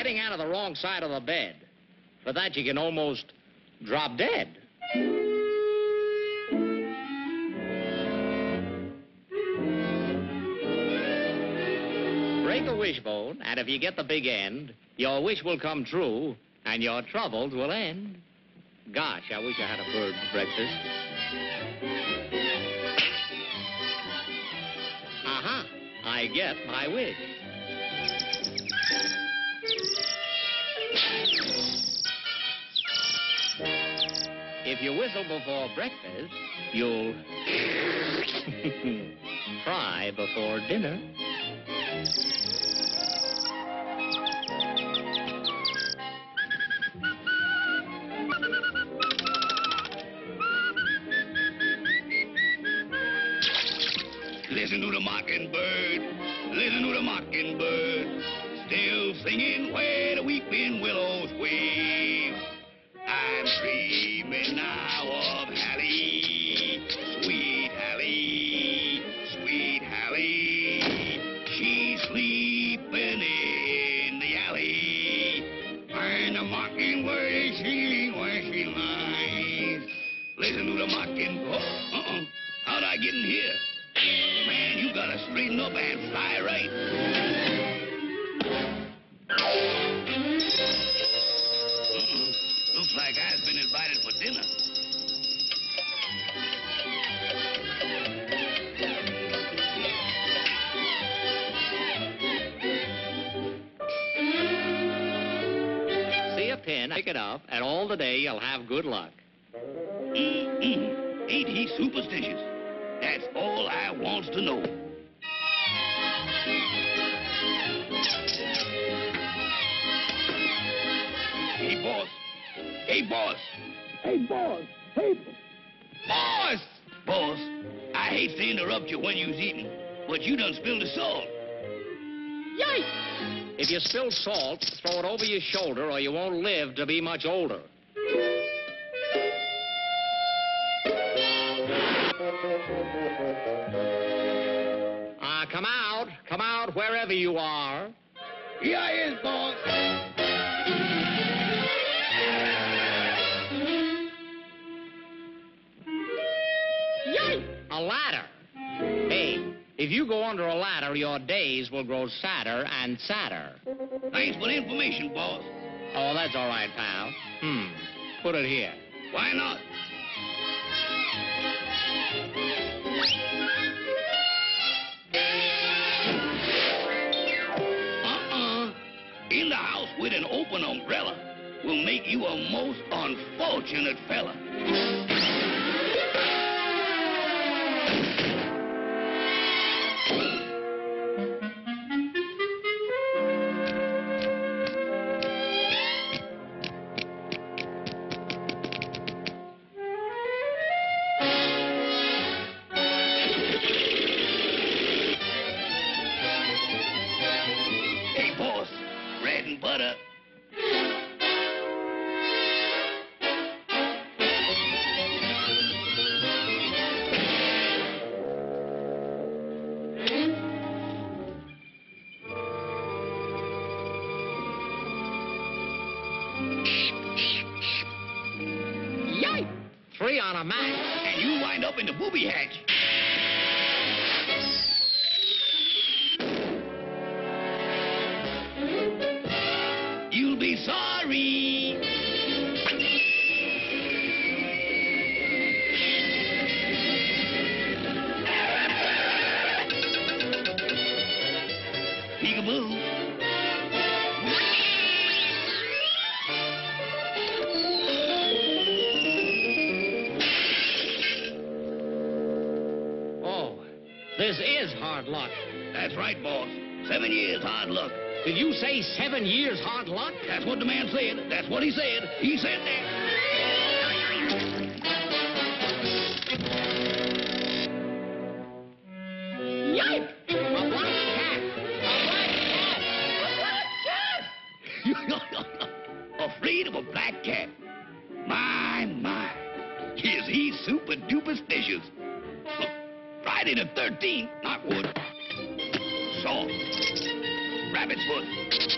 getting out of the wrong side of the bed. For that, you can almost drop dead. Break a wishbone, and if you get the big end, your wish will come true, and your troubles will end. Gosh, I wish I had a bird for breakfast. Aha, I get my wish. If you whistle before breakfast, you'll cry before dinner. Listen to the mockingbird, listen to the mockingbird, still singing where the weeping willows wave. I'm dreaming now of Hallie, sweet Hallie, sweet Hallie. She's sleeping in the alley, and the mockingbird is singing where she lies. Listen to the mockingbird. How'd I get in here? Man, you gotta straighten up and fly right. Looks like I've been invited for dinner. See a pin, pick it up, and all the day you'll have good luck. Ain't he superstitious? That's all I wants to know. Hey, boss. Hey, boss. Hey, boss. Hey, boss! Boss, I hate to interrupt you when you's eating, but you done spilled the salt. Yikes! If you spill salt, throw it over your shoulder or you won't live to be much older. Come out wherever you are. Here I is, boss. Yay! A ladder. Hey, if you go under a ladder, your days will grow sadder and sadder. Thanks for the information, boss. Oh, that's all right, pal. Put it here. Why not? In the house with an open umbrella will make you a most unfortunate fella. Hey, boss. Bread and butter. Yikes! 3 on a match. And you wind up in the booby hatch. You'll be sorry. Peekaboo. Oh, this is hard luck. That's right, boss. 7 years hard luck. Did you say 7 years hard luck? That's what the man said. That's what he said. He said that. Yipe! A black cat! A black cat! A black cat! Afraid of a black cat? My. Is he super duperstitious? Friday the 13th, Knockwood. Salt. Rabbit's foot.